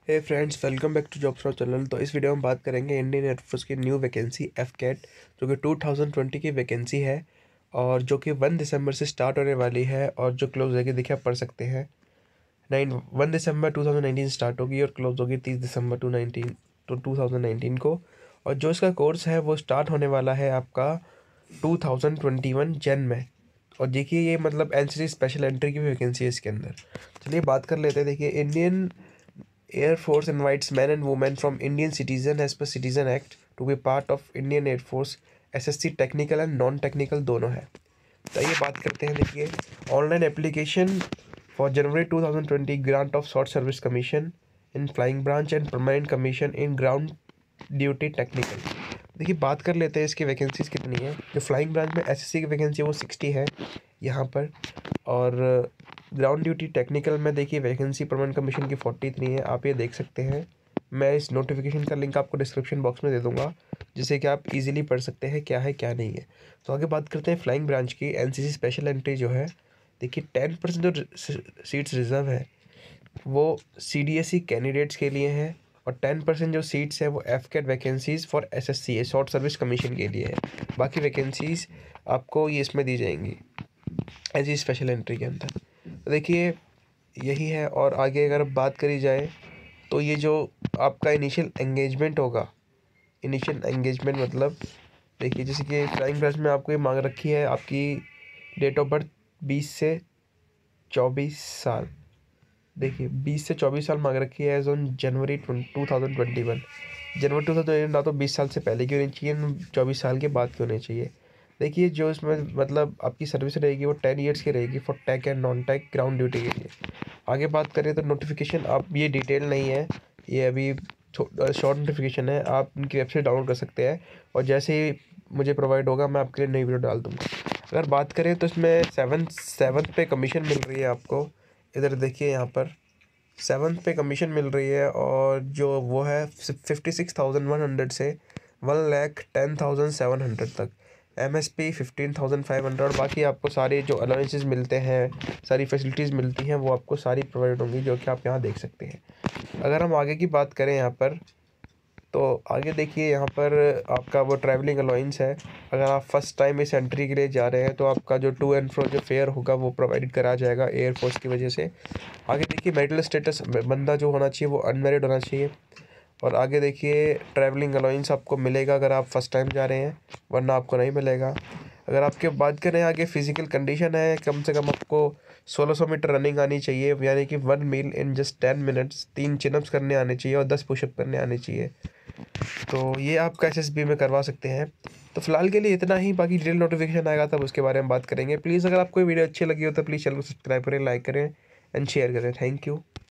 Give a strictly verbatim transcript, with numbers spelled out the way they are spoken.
Hey friends, welcome back to jobs from channel. तो इस वीडियो में बात करेंगे इंडियन एयरफोर्स की न्यू वैकेंसी एफ कैट, जो कि टू थाउजेंड ट्वेंटी की वैकेंसी है और जो कि वन दिसंबर से स्टार्ट होने वाली है और जो क्लोज होगी देखिए आप पढ़ सकते हैं। नाइन वन दिसंबर टू थाउजेंड नाइनटीन स्टार्ट होगी और क्लोज होगी तीस दिसंबर two nineteen to two thousand nineteen को। और जो इसका कोर्स है वो स्टार्ट होने वाला है आपका टू थाउजेंड ट्वेंटी वन जन में। और देखिए ये मतलब एनसीसी स्पेशल एंट्री की भी वैकेंसी है इसके अंदर। चलिए बात कर लेते हैं। देखिए, Indian Air Force invites men and women from Indian citizen as per Citizen Act to be part of Indian Air Force। S S C technical and non technical दोनों है। तो ये बात करते हैं। देखिए, online application for January two thousand twenty grant of short service commission in flying branch and permanent commission in ground duty technical. देखिए बात कर लेते हैं इसकी वैकेंसीज कितनी है। जो फ्लाइंग ब्रांच में एस एस सी की वैकेंसी है वो सिक्सटी है यहाँ पर, और ग्राउंड ड्यूटी टेक्निकल में देखिए वैकेंसी परमानेंट कमीशन की फोर्टी थ्री है। आप ये देख सकते हैं। मैं इस नोटिफिकेशन का लिंक आपको डिस्क्रिप्शन बॉक्स में दे दूंगा, जिससे कि आप इजीली पढ़ सकते हैं क्या है क्या नहीं है। तो आगे बात करते हैं फ्लाइंग ब्रांच की। एनसीसी स्पेशल एंट्री जो है, देखिए टेन परसेंट जो सीट्स रिजर्व है वो सीडीएसई कैंडिडेट्स के लिए है, और टेन परसेंट जो सीट्स है वो F CAT vacancies for SSC है, शॉर्ट सर्विस कमीशन के लिए है। बाकी वैकेंसीज़ आपको ये इसमें दी जाएंगी एज स्पेशल एंट्री के अंदर। तो देखिए यही है। और आगे अगर बात करी जाए तो ये जो आपका इनिशियल एंगेजमेंट होगा, इनिशियल एंगेजमेंट मतलब देखिए जैसे कि फ्लाइंग ब्रांच में आपको ये मांग रखी है आपकी डेट ऑफ बर्थ बीस से चौबीस साल। देखिए बीस से चौबीस साल मांग रखी है age on January two thousand twenty one. January two thousand ना तो बीस साल से पहले की होनी चाहिए, ना चौबीस साल के बाद की होनी चाहिए। देखिए जो इसमें मतलब आपकी सर्विस रहेगी वो टेन ईयर्स की रहेगी for tech and non tech ground duty के लिए। आगे बात करें तो नोटिफिकेशन, आप ये डिटेल नहीं है, ये अभी शॉर्ट नोटिफिकेशन है। आप उनकी वेबसाइट डाउनलोड कर सकते हैं और जैसे ही मुझे प्रोवाइड होगा मैं आपके लिए नई वीडियो डाल दूँगा। अगर बात करें तो इसमें सेवन सेवन्थ पे कमीशन मिल रही है आपको। इधर देखिए यहाँ पर सेवन्थ पे कमीशन मिल रही है, और जो वो है fifty six thousand one hundred से one lakh ten thousand seven hundred तक। M S P fifteen thousand five hundred. और बाकी आपको सारी जो अलाउंसेस मिलते हैं, सारी फैसिलिटीज़ मिलती हैं, वो आपको सारी प्रोवाइड होंगी, जो कि आप यहाँ देख सकते हैं। अगर हम आगे की बात करें यहाँ पर, तो आगे देखिए यहाँ पर आपका वो ट्रैवलिंग अलाउंस है। अगर आप फर्स्ट टाइम इस एंट्री के लिए जा रहे हैं तो आपका जो टू एंड फ्रो जो फेयर होगा वो प्रोवाइड करा जाएगा एयरफोर्स की वजह से। आगे देखिए मेरिटल स्टेटस बंदा जो होना चाहिए वो अनमेरिड होना चाहिए। और आगे देखिए ट्रैवलिंग अलाउंस आपको मिलेगा अगर आप फर्स्ट टाइम जा रहे हैं, वरना आपको नहीं मिलेगा। अगर आपके बात करें आगे फिजिकल कंडीशन है, कम से कम आपको सोलह सौ मीटर रनिंग आनी चाहिए, यानी कि one mile in just ten minutes, तीन चिनअप्स करने आने चाहिए और दस पुशअप करने आने चाहिए। तो ये आप एसएसबी में करवा सकते हैं। तो फिलहाल के लिए इतना ही, बाकी डिटेल नोटिफिकेशन आएगा तब उसके बारे में बात करेंगे। प्लीज़ अगर आपको वीडियो अच्छी लगी हो तो प्लीज़ चैनल को सब्सक्राइब करें, लाइक करें एंड शेयर करें। Thank you.